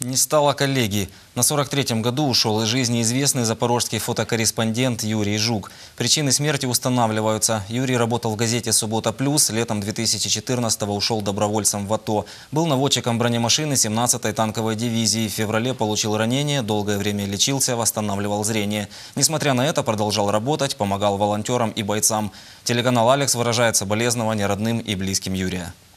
Не стало коллеги. На 43-м году ушел из жизни известный запорожский фотокорреспондент Юрий Жук. Причины смерти устанавливаются. Юрий работал в газете «Суббота плюс». Летом 2014-го ушел добровольцем в АТО. Был наводчиком бронемашины 17-й танковой дивизии. В феврале получил ранение, долгое время лечился, восстанавливал зрение. Несмотря на это, продолжал работать, помогал волонтерам и бойцам. Телеканал «Алекс» выражает соболезнования родным и близким Юрия.